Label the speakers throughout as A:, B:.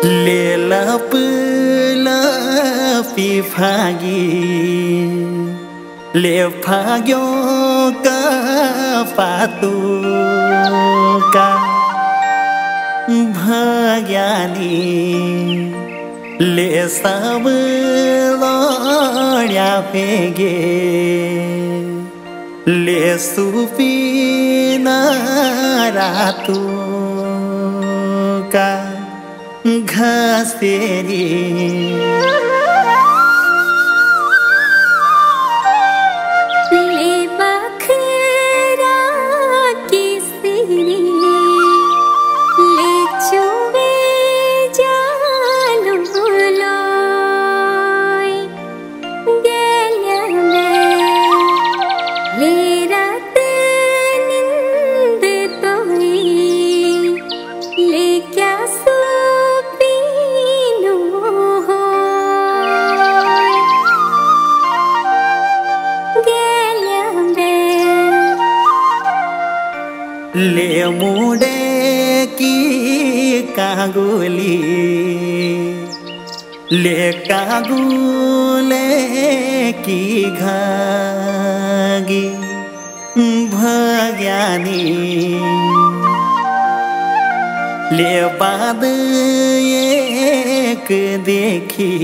A: ले लप लपी फागी ले फाग्यो का पातू का भाग्यानी ले सब लौड़िया फेगे ले सुपी नारातू का घासेरी ले मुड़े की कागुली ले कागुले की घागी भाग्यानी ले बाद एक देखी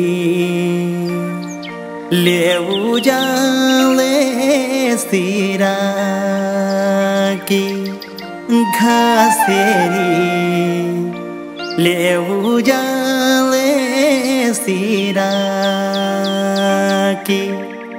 A: ले उजाले सिरा की घासेरी ले उजाले सिरा की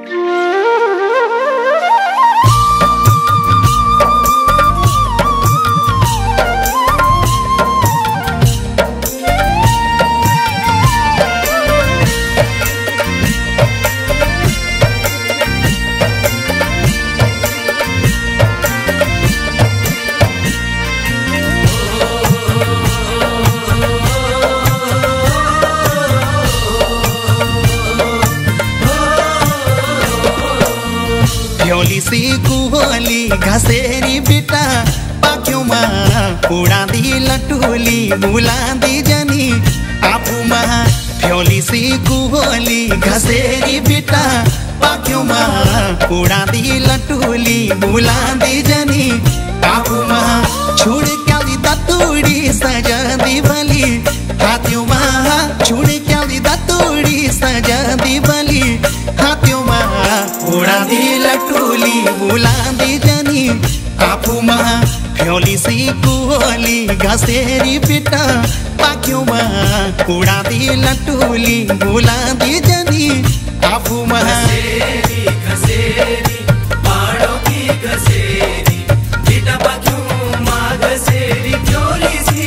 A: सी कुहली घसेरी बिटा पाक्यों माँ उड़ा दी लटूली बुला दी जनी आपू माँ फ्योली सी कुहली घसेरी बिटा पाक्यों माँ उड़ा दी लटूली बुला दी जनी आपू माँ छोड़ क्या दी दतूड़ी सजा दी भली हाथियों माँ छोड़ क्या दी दतूड़ी सजा दी भली हाथियों माँ उड़ा दी लटूली बुला दी जनी आपू माँ फ्योली सी कुहली घसेरी पिटा पाक्यों माँ उड़ा दी लटूली बुला दी जनी आपू माँ घसेरी बाड़ों की घसेरी पिटा पाक्यों माँ घसेरी फ्योली सी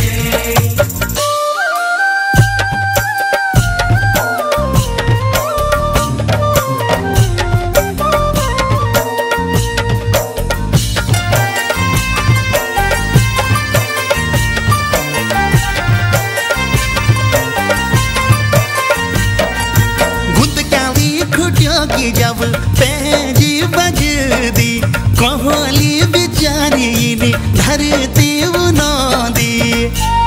A: की जब पैजी बज दी कोहली बिचारी ने धरती उनादी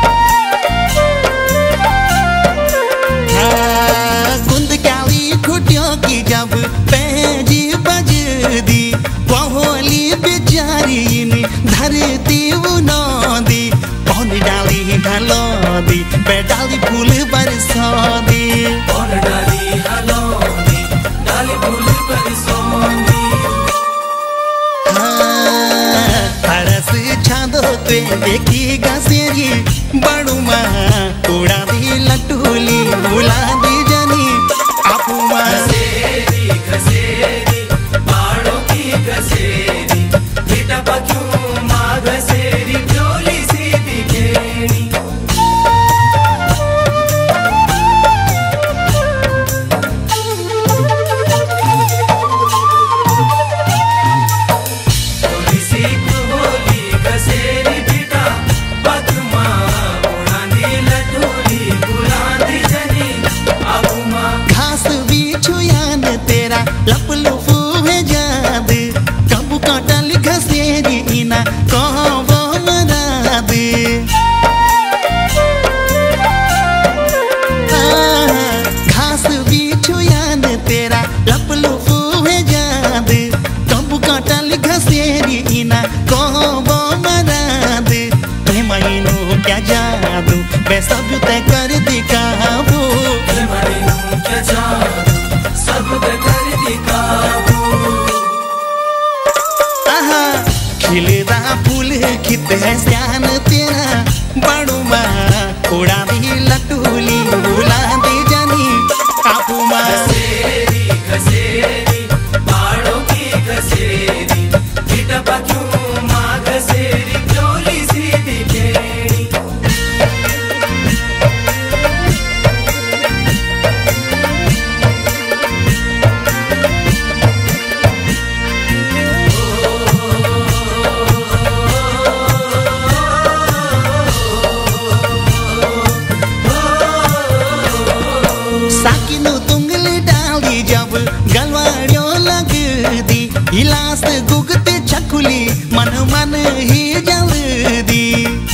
A: गुंद काली खुटियों की जब पैजी बज दी कोहली बिचारी ने धरती उनादी कौन डाली ढलो दी पे डाली फूल बरसा दी कौन डाली हलो हरस छादो ते देखी घसेरी बड़ू माँ उड़ा दी लटूली बुला दी जनी आपू माँ घसेरी बाड़ों की घसेरी बेटा पाक्यों माँ घसेरी फ्योली सी दिखेरी घसेरी पिटा पद्मा उड़ा दी क्या जादू वे सब ते कर दिखाबू
B: क्या जादू सब ते कर दिखाबू
A: आहा खिलदा फूल खित है स्यान तेरा बड़ू माँ उड़ा दी लटूली बुला दी जानी आपू माँ
B: घसेरी घसेरी बाड़ों की घसेरी गिटा पाक्यों माँ घसेरी चोली सीधी खेड़ी
A: साकिनु तुंगली डाल दी जब गलवाड़ियों लग दी हिलास गुगते छकुली मन मन ही जल दी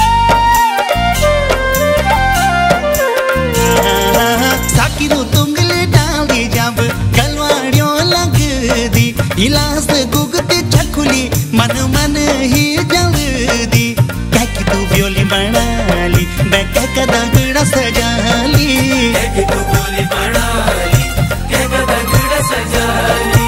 A: साकिनु तुंगली डाल दी जब गलवाड़ियों लग दी हिलास गुगते छकुली मन मन ही जल दी क्या कि तू ब्योली बना ली मैं क्या कदा गड़ा सजा ली
B: तू बोली बना ली क्या गदगड़ सजा ली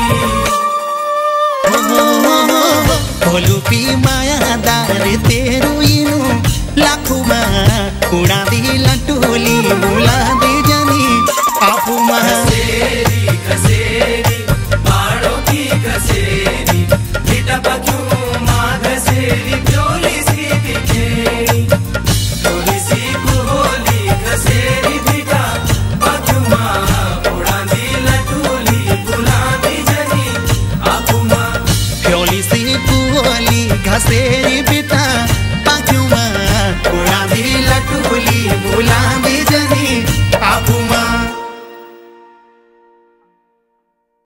A: बोलू पी मायादार तेरू इनु लाखों माँ उड़ा दी लटूली बुला दी जानी आपू माँ
B: घसेरी घसेरी बाड़ों की घसेरी गिटा पाक्यों माँ घसेरी चोली सीधी खेड़ी चोली सी कुहोली घसेरी गिटा पाक्यों माँ उड़ा दी लटूली बुला दी जनी आपू माँ
A: फ्योली सी पुअली घसेरी बिटा